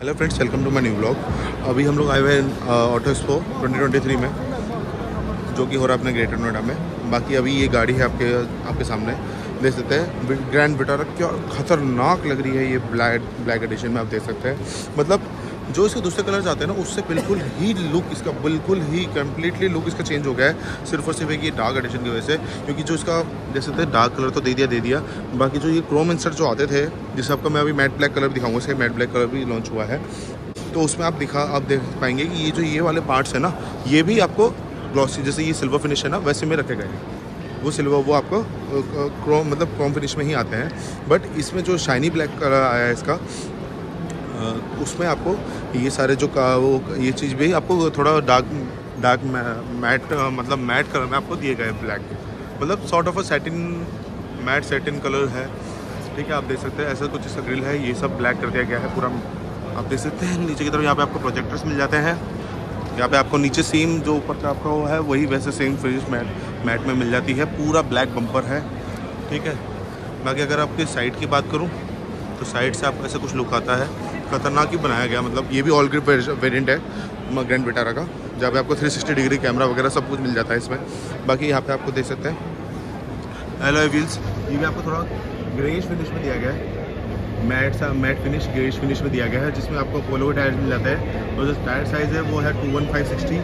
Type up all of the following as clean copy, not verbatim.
Hello friends, welcome to my new blog. अभी हम लोग आए हुए हैं ऑटो एक्सपो 2023 में, जो कि हो रहा है अपने ग्रेटर नोएडा में। बाकी अभी ये गाड़ी है आपके सामने देख सकते हैं, ग्रैंड विटारा। क्या खतरनाक लग रही है ये ब्लैक एडिशन में, आप देख सकते हैं। मतलब जो इसके दूसरे कलर्स आते हैं ना, उससे बिल्कुल ही लुक इसका बिल्कुल ही कम्प्लीटली लुक इसका चेंज हो गया है, सिर्फ और सिर्फ एक ये डार्क एडिशन की वजह से। क्योंकि जो इसका देख सकते हैं डार्क कलर तो दे दिया, बाकी जो ये क्रोम इंसर्ट जो आते थे, जिसे आपको मैं अभी मैट ब्लैक कलर दिखाऊंगा, इसका मैट ब्लैक कलर भी लॉन्च हुआ है। तो उसमें आप देख पाएंगे कि ये जो ये वाले पार्ट्स है ना, ये भी आपको ग्लॉसी, जैसे ये सिल्वर फिनिश है ना, वैसे में रखे गए हैं। वो सिल्वर वो आपको क्रोम फिनिश में ही आते हैं। बट इसमें जो शाइनी ब्लैक कलर आया है इसका, उसमें आपको ये सारे जो वो ये चीज़ भी आपको थोड़ा डार्क मैट मतलब मैट कलर में आपको दिए गए ब्लैक, मतलब sort of a matte satin colour है। ठीक है, आप देख सकते हैं ऐसा कुछ इसका ग्रिल है, ये सब ब्लैक कर दिया गया है पूरा। आप देख सकते हैं नीचे की तरफ यहाँ पे आपको प्रोजेक्टर्स मिल जाते हैं। यहाँ पे आपको नीचे सेम जो ऊपर का आपका वो है, वही वैसे सेम फिनिश मैट में मिल जाती है। पूरा ब्लैक बम्पर है। ठीक है, बाकी अगर आपकी साइड की बात करूँ तो साइड से आपको ऐसा कुछ लुक आता है, खतरनाक ही बनाया गया। मतलब ये भी ऑल ग्रिप वेरिएंट है ग्रैंड विटारा का, जहाँ पे आपको 360 डिग्री कैमरा वगैरह सब कुछ मिल जाता है इसमें। बाकी यहाँ पे आपको देख सकते हैं एलॉय व्हील्स, ये भी आपको थोड़ा ग्रेइश फिनिश में दिया गया है, मैट फिनिश ग्रेइश फिनिश में दिया गया है, जिसमें आपको पोलो टायर मिल जाता है। और जो टायर साइज़ है वो है 215/60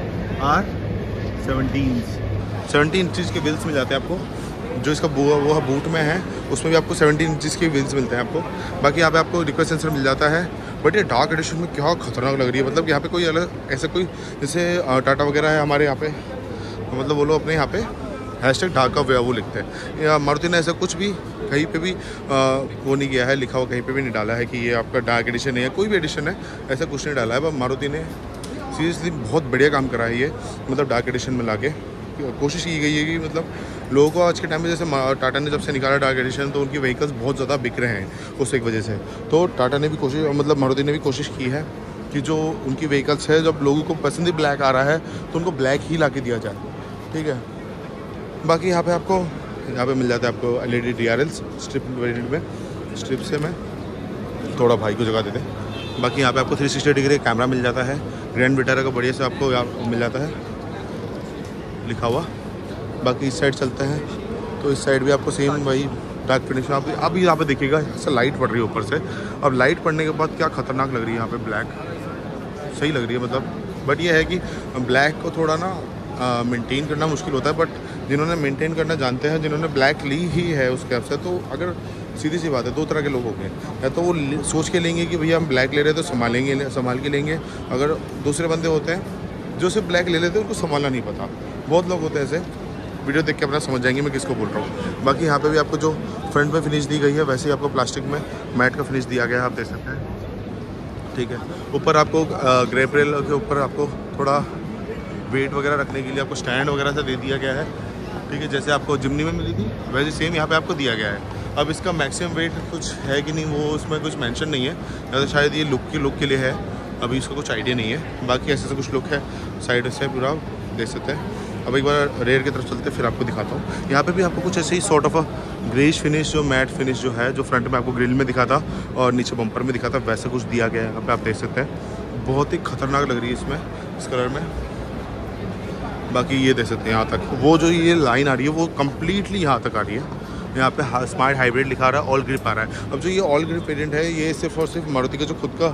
R 17 इंचज़ के व्हील्स मिल जाते हैं आपको। जो इसका वो बूट में है, उसमें भी आपको 17 इंचज़ के व्हील्स मिलते हैं आपको। बाकी यहाँ पे आपको रिक्वेस्ट सेंसर मिल जाता है। बट ये डार्क एडिशन में क्या खतरनाक लग रही है। मतलब यहाँ पे कोई अलग ऐसा कोई, जैसे टाटा वगैरह है हमारे यहाँ पे, मतलब वो लोग अपने यहाँ पे #डार्क का वो लिखते हैं। या मारुति ने ऐसा कुछ भी कहीं पे भी वो नहीं किया है, लिखा हुआ कहीं पे भी नहीं डाला है कि ये आपका डार्क एडिशन है या कोई भी एडिशन है, ऐसा कुछ नहीं डाला है। पर मारुति ने सीरियसली बहुत बढ़िया काम करा है ये, मतलब डार्क एडिशन में लाके कोशिश की गई है कि मतलब लोगों को आज के टाइम में, जैसे टाटा ने जब से निकाला डार्क एडिशन, तो उनकी व्हीकल्स बहुत ज़्यादा बिक रहे हैं उस एक वजह से। तो टाटा ने भी कोशिश, मतलब मारुति ने भी कोशिश की है कि जो उनकी व्हीकल्स है, जब लोगों को पसंद ही ब्लैक आ रहा है तो उनको ब्लैक ही ला के दिया जाए। ठीक है, बाकी यहाँ पे मिल जाता है आपको LED DRLs स्ट्रिप वेरिएंट में। स्ट्रिप से मैं थोड़ा भाई को जगह देते हैं। बाकी यहाँ पे आपको 360 डिग्री कैमरा मिल जाता है, ग्रैंड विटारा का बढ़िया से आपको यहाँ मिल जाता है लिखा हुआ। बाकी इस साइड चलते हैं तो इस साइड भी आपको सेम वही डार्क फिनिश में। आप यहाँ पे देखिएगा, ऐसा लाइट पड़ रही है ऊपर से। अब लाइट पड़ने के बाद क्या खतरनाक लग रही है यहाँ पे, ब्लैक सही लग रही है मतलब। बट ये है कि ब्लैक को थोड़ा ना मेंटेन करना मुश्किल होता है। बट जिन्होंने मेंटेन करना जानते हैं, जिन्होंने ब्लैक ली ही है उस कैब से, तो अगर सीधी सी बात है, दो तरह के लोग होंगे। या तो वो सोच के लेंगे कि भैया हम ब्लैक ले रहे हैं तो संभाल के लेंगे। अगर दूसरे बंदे होते हैं जो सिर्फ ब्लैक ले लेते हैं, उनको संभालना नहीं पता। बहुत लोग होते हैं ऐसे, वीडियो देख के अपना समझ जाएंगे मैं किसको बोल रहा हूँ। बाकी यहाँ पे भी आपको जो फ्रंट में फिनिश दी गई है, वैसे ही आपको प्लास्टिक में मैट का फिनिश दिया गया है, आप देख सकते हैं। ठीक है, ऊपर आपको ग्रेप रेल के ऊपर आपको थोड़ा वेट वगैरह रखने के लिए आपको स्टैंड वगैरह से दे दिया गया है। ठीक है, जैसे आपको जिमनी में मिली थी वैसे सेम यहाँ पे आपको दिया गया है। अब इसका मैक्सिमम वेट कुछ है कि नहीं, वो उसमें कुछ मेंशन नहीं है, या तो शायद ये लुक के लिए है, अभी इसका कुछ आइडिया नहीं है। बाकी ऐसे कुछ लुक है साइड से पूरा देख सकते हैं। अब एक बार रेयर की तरफ चलते फिर आपको दिखाता हूँ। यहाँ पे भी आपको कुछ ऐसे ही sort of a greyish finish, जो मैट फिनिश जो है, जो फ्रंट में आपको ग्रिल में दिखा था और नीचे बम्पर में दिखा था, वैसे कुछ दिया गया है। यहाँ पे आप देख सकते हैं, बहुत ही खतरनाक लग रही है इसमें, इस कलर में। बाकी ये देख सकते हैं यहाँ तक वो जो ये लाइन आ रही है, वो कम्प्लीटली यहाँ तक आ रही है। यहाँ पे स्मार्ट हाइब्रिड लिखा रहा है, ऑल ग्रिप आ रहा है। अब जो ये ऑल ग्रिप वेरिएंट है, ये सिर्फ और सिर्फ मारुति का जो खुद का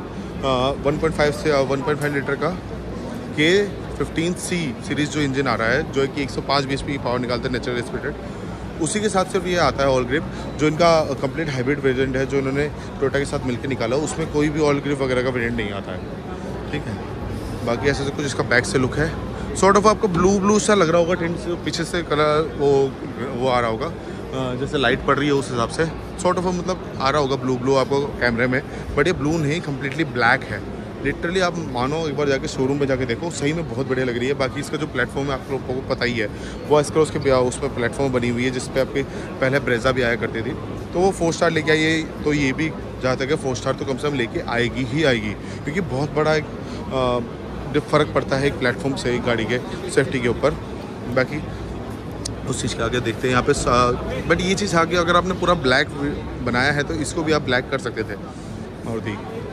1.5 लीटर का K15C सीरीज़ जो इंजन आ रहा है, जो कि 105 bhp पावर निकालता है नेचुरल एस्पिरेटेड, उसी के साथ सिर्फ ये आता है ऑल ग्रिप। जो इनका कंप्लीट हाइब्रिड वेरिएंट है, जो इन्होंने टोयोटा के साथ मिलकर निकाला, उसमें कोई भी ऑल ग्रिप वगैरह का वेरिएंट नहीं आता है। ठीक है, बाकी ऐसे कुछ इसका बैक से लुक है, सॉर्ट ऑफ आपको ब्लू सा लग रहा होगा टेंट से, पीछे से कलर वो आ रहा होगा, जैसे लाइट पड़ रही है उस हिसाब से सॉर्ट ऑफ मतलब आ रहा होगा ब्लू आपको कैमरे में। बट ये ब्लू नहीं, कम्प्लीटली ब्लैक है लिटरली। आप मानो एक बार जाके शोरूम पे जाके देखो, सही में बहुत बढ़िया लग रही है। बाकी इसका जो प्लेटफॉर्म है आप लोगों को पता ही है, वो इसका उसके उसमें प्लेटफॉर्म बनी हुई है, जिस पे आपके पहले ब्रेजा भी आया करती थी। तो वो 4 स्टार लेके आई, तो ये भी जहाँ तक है 4 स्टार तो कम से कम लेके आएगी ही आएगी, क्योंकि बहुत बड़ा एक फ़र्क पड़ता है एक प्लेटफॉर्म से एक गाड़ी के सेफ्टी के ऊपर। बाकी उस चीज़ के आगे देखते हैं यहाँ पे। बट ये चीज़ आगे अगर आपने पूरा ब्लैक बनाया है तो इसको भी आप ब्लैक कर सकते थे। और दी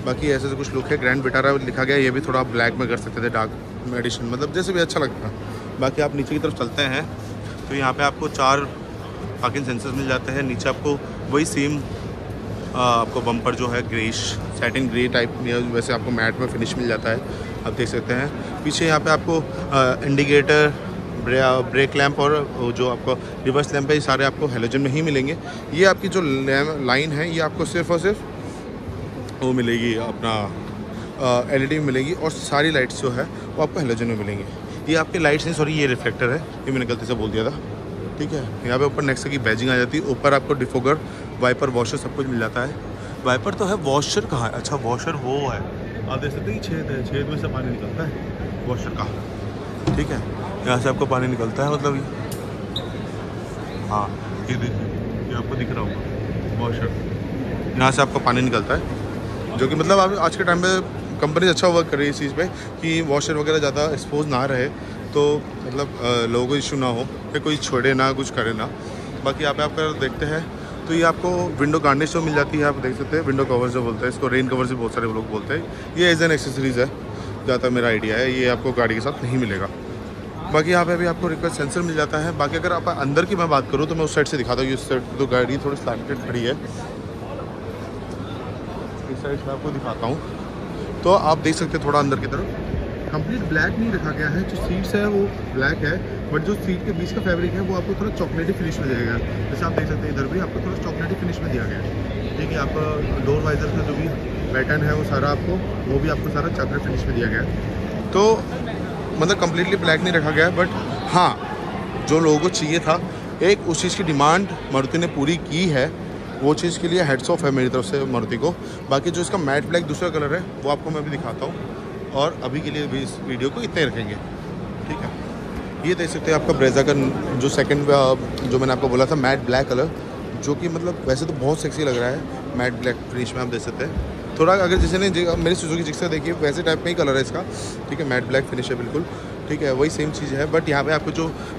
बाकी ऐसे से कुछ लुक है। ग्रैंड विटारा लिखा गया, ये भी थोड़ा आप ब्लैक में कर सकते थे, डार्क एडिशन, मतलब जैसे भी अच्छा लगता है। बाकी आप नीचे की तरफ चलते हैं तो यहाँ पे आपको 4 पार्किंग सेंसर्स मिल जाते हैं। नीचे आपको वही सेम आपको बम्पर जो है ग्रेश सैटिन ग्रे टाइप में, वैसे आपको मैट में फिनिश मिल जाता है, आप देख सकते हैं। पीछे यहाँ पे आपको इंडिकेटर, ब्रेक लैंप और जो आपको रिवर्स लैंप है, ये सारे आपको हेलोजन में ही मिलेंगे। ये आपकी जो लाइन है ये आपको सिर्फ और सिर्फ वो मिलेगी अपना LED में मिलेगी, और सारी लाइट्स जो है वो आपको हेलोजन में मिलेंगी। ये आपके लाइट्स हैं, सॉरी ये रिफ्लेक्टर है, ये मैंने गलती से बोल दिया था, ठीक है। यहाँ पे ऊपर नेक्स्ट की बैजिंग आ जाती है। ऊपर आपको डिफोगर, वाइपर, वॉशर सब कुछ मिल जाता है। वाइपर तो है, वॉशर कहाँ है? अच्छा वॉशर वो है, आप देख सकते हैं छेद है, छेद में से पानी निकलता है वॉशर का, ठीक है। यहाँ से आपको पानी निकलता है, मतलब हाँ ये देखिए, ये आपको दिख रहा होगा वॉशर, यहाँ से आपको पानी निकलता है, जो कि मतलब आप आज के टाइम पे कंपनी अच्छा वर्क कर रही है इस चीज़ पे कि वॉशर वगैरह ज़्यादा एक्सपोज ना रहे, तो मतलब लोगों को इशू ना हो कि कोई छोड़े ना, कुछ करे ना। बाकी यहाँ पे आप अगर देखते हैं तो ये आपको विंडो गार्निश जो मिल जाती है, आप देख सकते हैं। विंडो कवर जो बोलते हैं इसको, रेन कवर से बहुत सारे लोग बोलते हैं। ये एज एन एक्सेसरीज़ है, ज़्यादा मेरा आइडिया है, ये आपको गाड़ी के साथ नहीं मिलेगा। बाकी यहाँ पे भी आपको रिक्वेस्ट सेंसर मिल जाता है। बाकी अगर आप अंदर की मैं बात करूँ तो मैं उस साइड से दिखाता हूँ। इस साइड तो गाड़ी थोड़ी स्लैंटेड खड़ी है, इस साइड से आपको दिखाता हूँ। तो आप देख सकते हैं थोड़ा अंदर की तरफ कंप्लीट ब्लैक नहीं रखा गया है, जो सीट्स है वो ब्लैक है, बट जो सीट के बीच का फैब्रिक है वो आपको थोड़ा चॉकलेटी फिनिश में दिया गया है। जैसे आप देख सकते हैं इधर भी आपको थोड़ा चॉकलेटी फिनिश में दिया गया है, ठीक है। आपका डोर वाइजर का जो भी पैटर्न है वो सारा आपको, वो भी आपको सारा चॉकलेट फिनिश में दिया गया है। तो मतलब कम्प्लीटली ब्लैक नहीं रखा गया है, बट हाँ जो लोगों को चाहिए था, एक उस चीज़ की डिमांड मारुति ने पूरी की है, वो चीज़ के लिए हेड्स ऑफ है मेरी तरफ से मारुति को। बाकी जो इसका मैट ब्लैक दूसरा कलर है वो आपको मैं भी दिखाता हूँ, और अभी के लिए भी इस वीडियो को इतने रखेंगे, ठीक है। ये देख सकते हैं आपका ब्रेजा का जो सेकंड जो मैंने आपको बोला था मैट ब्लैक कलर, जो कि मतलब वैसे तो बहुत सेक्सी लग रहा है मैट ब्लैक फिनिश में, आप देख सकते हैं। थोड़ा अगर जिसे ने मेरी सुजुकी जिक्सर देखिए वैसे टाइप में ही कलर है इसका, ठीक है। मैट ब्लैक फिनिश है बिल्कुल, ठीक है, वही सेम चीज़ है। बट यहाँ पे आपको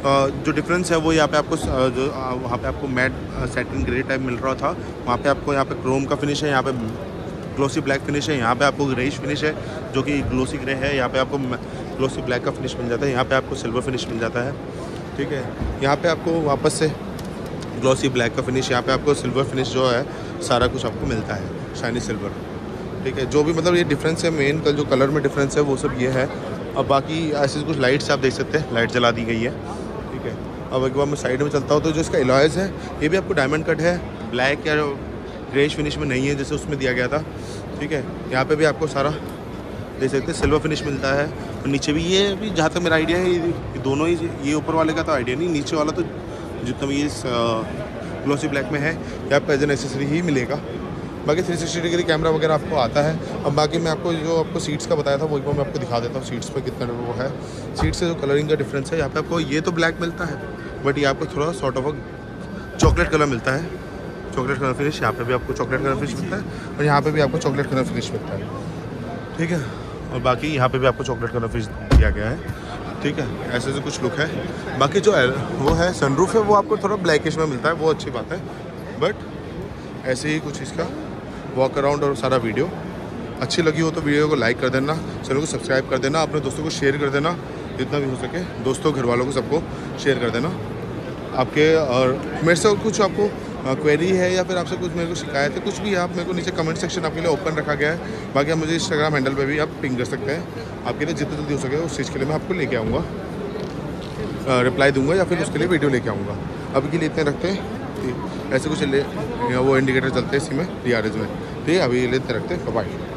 जो डिफरेंस है वो यहाँ पे आपको जो वहाँ पे आपको मैट सैटिन ग्रे टाइप मिल रहा था, वहाँ पे आपको यहाँ पे क्रोम का फिनिश है, यहाँ पे ग्लोसी ब्लैक फिनिश है, यहाँ पे आपको ग्रेइश फिनिश है जो कि ग्लोसी ग्रे है, यहाँ पे आपको ग्लोसी ब्लैक का फिनिश मिल जाता है, यहाँ पे आपको सिल्वर फिनिश मिल जाता है, ठीक है। यहाँ पे आपको वापस से ग्लोसी ब्लैक का फिनिश, यहाँ पे आपको सिल्वर फिनिश जो है सारा कुछ आपको मिलता है, शाइनी सिल्वर, ठीक है। जो भी मतलब ये डिफरेंस है, मेन का जो कलर में डिफरेंस है वो सब ये है। अब बाकी ऐसे कुछ लाइट्स आप देख सकते हैं, लाइट जला दी गई है, ठीक है। अब एक बार मैं साइड में चलता हूँ तो जो इसका एलॉयज़ है ये भी आपको डायमंड कट है, ब्लैक या ग्रेश फिनिश में नहीं है जैसे उसमें दिया गया था, ठीक है। यहाँ पे भी आपको सारा देख सकते हैं सिल्वर फिनिश मिलता है, और नीचे भी ये भी जहाँ तक मेरा आइडिया है ये दोनों ही, ये ऊपर वाले का तो आइडिया नहीं, नीचे वाला तो जितना भी ये ग्लोसी ब्लैक में है ये आपको एज एन एक्सेसरी ही मिलेगा। बाकी 360 डिग्री कैमरा वगैरह आपको आता है। अब बाकी मैं आपको जो आपको सीट्स का बताया था वो एक बार मैं आपको दिखा देता हूँ, सीट्स पे कितना वो है। सीट्स से जो कलरिंग का डिफरेंस है, यहाँ पे आपको ये तो ब्लैक मिलता है, बट ये आपको थोड़ा सॉर्ट ऑफ चॉकलेट कलर मिलता है, चॉकलेट कलर फिनिश। यहाँ पे भी आपको चॉकलेट कलर फिनिश मिलता है, और यहाँ पे भी आपको चॉकलेट कलर फिनिश मिलता है, ठीक है। और बाकी यहाँ पे भी आपको चॉकलेट कलर फिनिश दिया गया है, ठीक है। ऐसे कुछ लुक है। बाकी जो वो है सनरूफ है वो आपको थोड़ा ब्लैकिश में मिलता है, वो अच्छी बात है। बट ऐसे ही कुछ इसका वॉक अराउंड और सारा वीडियो अच्छी लगी हो तो वीडियो को लाइक कर देना, चैनल को सब्सक्राइब कर देना, अपने दोस्तों को शेयर कर देना, जितना भी हो सके दोस्तों घर वालों को सबको शेयर कर देना आपके। और मेरे से कुछ आपको क्वेरी है या फिर आपसे कुछ मेरे को शिकायत है, कुछ भी आप मेरे को नीचे कमेंट सेक्शन आपके लिए ओपन रखा गया है। बाकी आप मुझे इंस्टाग्राम हैंडल पे भी आप पिंग कर सकते हैं, आपके लिए जितना जल्दी हो सके उस चीज़ के लिए मैं आपको लेके आऊँगा, रिप्लाई दूंगा या फिर उसके लिए वीडियो लेके आऊँगा। अभी के लिए इतने रखते हैं, ऐसे कुछ वो इंडिकेटर चलते हैं इसी में DRS में, ठीक है। अभी लेते रखते हैं, बाय।